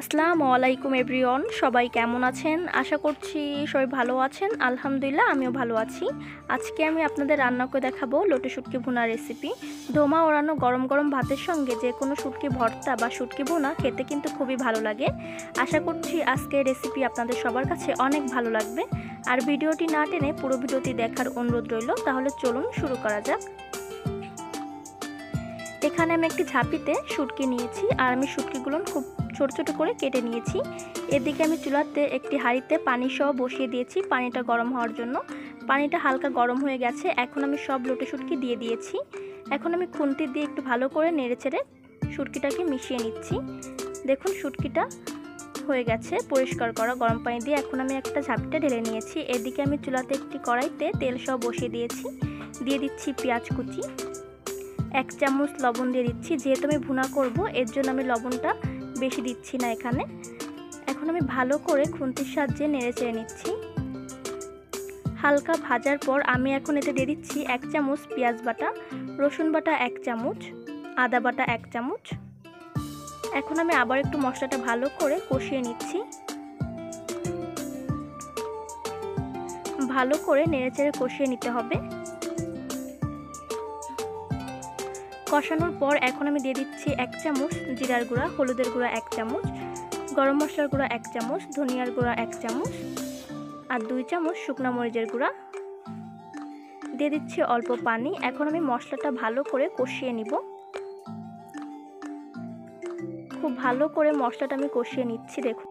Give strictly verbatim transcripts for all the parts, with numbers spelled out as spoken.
আসসালামু আলাইকুম এভরিওয়ান, সবাই কেমন আছেন? আশা করছি সবাই ভালো আছেন। আলহামদুলিল্লাহ আমিও ভালো আছি। আজকে আমি আপনাদের রান্না করে দেখাবো লোটে শুটকি ভুনা রেসিপি। দোমা ওড়ানো গরম গরম ভাতের সঙ্গে যে কোনো শুটকি ভর্তা বা শুটকি ভুনা খেতে কিন্তু খুবই ভালো লাগে। আশা করছি আজকের রেসিপি আপনাদের সবার কাছে অনেক ভালো লাগবে। আর ভিডিওটি না টেনে পুরো ভিডিওটি দেখার অনুরোধ রইল। তাহলে চলুন শুরু করা যাক। এখানে আমি একটি ঝাঁপিতে শুটকি নিয়েছি আর আমি শুটকিগুলো খুব ছোট ছোট করে কেটে নিয়েছি। এদিকে আমি চুলাতে একটি হাঁড়িতে পানি সহ বসিয়ে দিয়েছি পানিটা গরম হওয়ার জন্য। পানিটা হালকা গরম হয়ে গেছে। এখন আমি সব লোটে শুটকি দিয়ে দিয়েছি। এখন আমি খুন্তি দিয়ে একটু ভালো করে নেড়েচেড়ে শুটকিটাকে মিশিয়ে নিচ্ছি। দেখুন শুটকিটা হয়ে গেছে পরিষ্কার করা গরম পানি দিয়ে। এখন আমি একটা ঝাঁপিটা ঢেলে নিয়েছি। এদিকে আমি চুলাতে একটি কড়াইতে তেল সহ বসিয়ে দিয়েছি। দিয়ে দিচ্ছি পেঁয়াজ কুচি, এক চামচ লবণ দিয়ে দিচ্ছি। যেহেতু আমি ভুনা করব এর জন্য আমি লবণটা বেশি দিচ্ছি না এখানে। এখন আমি ভালো করে খুন্তির সাহায্যে নেড়ে চেড়ে নিচ্ছি। হালকা ভাজার পর আমি এখন এতে দিয়ে দিচ্ছি এক চামচ পেঁয়াজ বাটা, রসুন বাটা এক চামচ, আদা বাটা এক চামচ। এখন আমি আবার একটু মশলাটা ভালো করে কষিয়ে নিচ্ছি। ভালো করে নেড়ে চেড়ে কষিয়ে নিতে হবে। কষানোর পর এখন আমি দিয়ে দিচ্ছি এক চামচ জিরার গুঁড়া, হলুদের গুঁড়া এক চামচ, গরম মশলার গুঁড়া এক চামচ, ধনিয়ার গুঁড়া এক চামচ আর দুই চামচ শুকনো মরিচের গুঁড়া। দিয়ে দিচ্ছি অল্প পানি। এখন আমি মশলাটা ভালো করে কষিয়ে নিব। খুব ভালো করে মশলাটা আমি কষিয়ে নিচ্ছি। দেখুন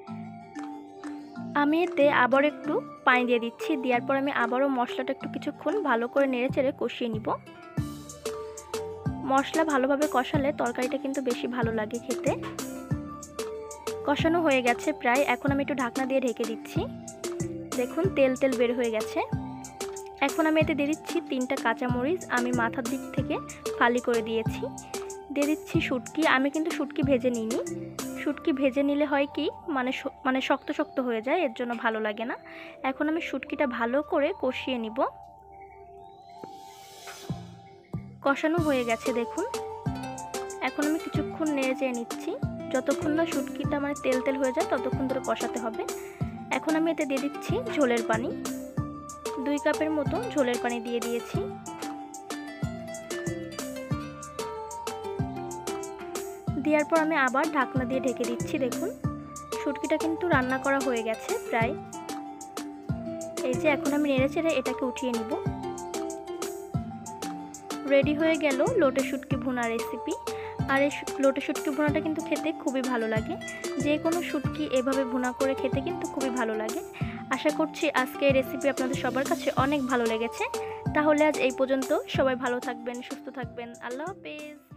আমি এতে আবার একটু পানি দিয়ে দিচ্ছি। দেওয়ার পর আমি আবারও মশলাটা একটু কিছুক্ষণ ভালো করে নেড়ে চেড়ে কষিয়ে নিব। মশলা ভালোভাবে কষালে তরকারিটা কিন্তু বেশি ভালো লাগে খেতে। কষানো হয়ে গেছে প্রায়। এখন আমি একটু ঢাকনা দিয়ে ঢেকে দিচ্ছি। দেখুন তেল তেল বের হয়ে গেছে। এখন আমি এতে দিয়ে দিচ্ছি তিনটা কাঁচামরিচ, আমি মাথার দিক থেকে ফালি করে দিয়েছি। দিয়ে দিচ্ছি শুটকি। আমি কিন্তু শুটকি ভেজে নিইনি। শুটকি ভেজে নিলে হয় কি মানে মানে শক্ত শক্ত হয়ে যায়, এর জন্য ভালো লাগে না। এখন আমি শুটকিটা ভালো করে কষিয়ে নিব। কষানো হয়ে গেছে দেখুন। এখন আমি কিছুক্ষণ নেড়ে চেড়ে নিচ্ছি। যতক্ষণ না শুটকিটা মানে তেল তেল হয়ে যায় ততক্ষণ ধরে কষাতে হবে। এখন আমি এতে দিয়ে দিচ্ছি ঝোলের পানি। দুই কাপের মতো ঝোলের পানি দিয়ে দিয়েছি। দেওয়ার পর আমি আবার ঢাকনা দিয়ে ঢেকে দিচ্ছি। দেখুন শুটকিটা কিন্তু রান্না করা হয়ে গেছে প্রায়। এই যে এখন আমি নেড়ে চেড়ে এটাকে উঠিয়ে নিব। রেডি হয়ে গেল লোটে শুটকি ভুনা রেসিপি। আর এই লোটে শুটকি ভুনাটা কিন্তু খেতে খুবই ভালো লাগে। যে কোনো শুটকি এভাবে ভুনা করে খেতে কিন্তু খুবই ভালো লাগে। আশা করছি আজকে এই রেসিপি আপনাদের সবার কাছে অনেক ভালো লেগেছে। তাহলে আজ এই পর্যন্ত। সবাই ভালো থাকবেন, সুস্থ থাকবেন। আল্লাহ হাফেজ।